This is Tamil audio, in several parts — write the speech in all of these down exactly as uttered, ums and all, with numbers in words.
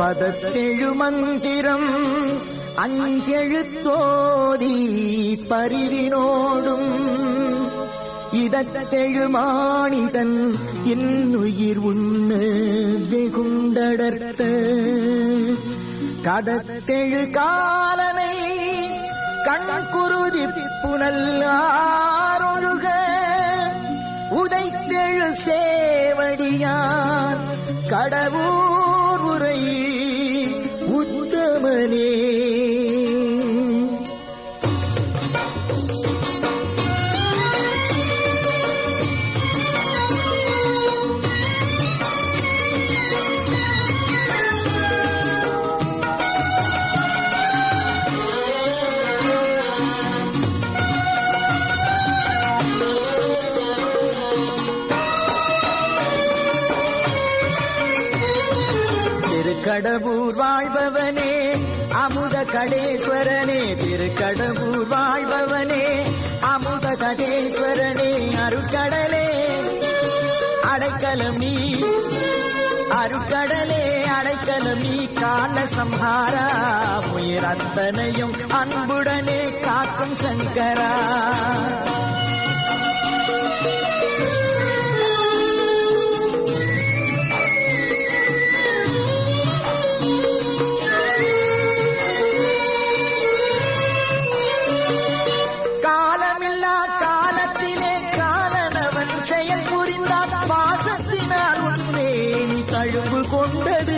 பதத்தெழு மந்திரம் அஞ்செழுத்தோதி பரிவினோடும் இதத்தெழு மாணிதன் இன்னுயிர் உண்ணு வெகுண்டடர்த்த கதத்தெழு காலனை கண்குருதி புனல்லாரொழுக உதைத்தெழு சேவடியான் கடவுர் உரை உத்தமனே. திருக்கடவூர் வாழ்பவனே அமுத கடேஸ்வரனே, திருக்கடவூர் வாழ்பவனே அமுத கடேஸ்வரனே, அருட்கடலே அடைக்கலம் நீ, அருட்கடலே அடைக்கலம் நீ, கால சம்ஹாரா உயிர் அத்தனையும் அன்புடனே காக்கும் சங்கரா. கொண்டது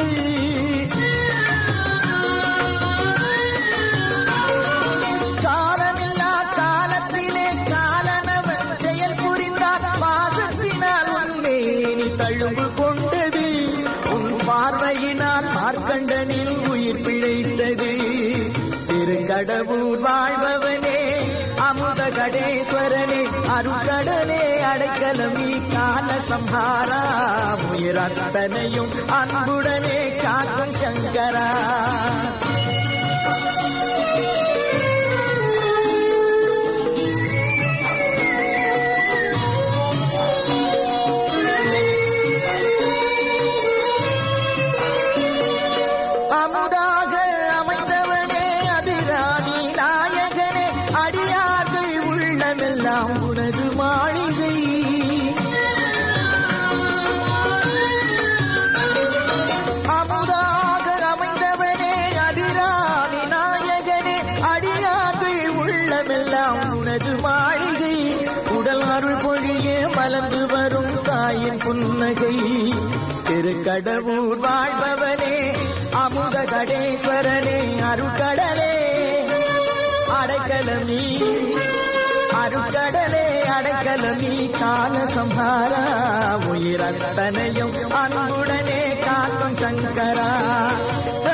காலமில்லா காலத்திலே காலனவன் செயல் புரிந்தார், பாசத்தினால் உன்னை நீ தழும்பு கொண்டது, உன் பார்வையினால் மார்க்கண்டனில் உயிர் பிழைத்தது. திருக்கடவூர் வாழ்பவனே அமுத கடேஸ்வரனே, அருட்கடலே அடைக்கலம் நீ, கால சம்ஹாரா உயிர் அத்தனையும் அன்புடனே காக்கும் சங்கரா. அமுதாக அமைந்தவனே அபிராமி நாயகனே, அடியார்கள் உள்ளமெல்லாம் உனது மாளிகை. அமுதாக அமைந்தவனே அபிராமி நாயகனே, அடியார்கள் உள்ளமெல்லாம் உனது மாளிகை. உடல் அருள் பொழிய மலர்ந்து வரும் தாயின் புன்னகை. திருக்கடவூர் வாழ்பவனே அமுத கடேஸ்வரனே, அருட்கடலே அடைக்கலம் நீ, அருட்கடலே அடைக்கலம் நீ, கால சம்ஹாரா உயிர் அத்தனையும் அன்புடனே காக்கும் சங்கரா.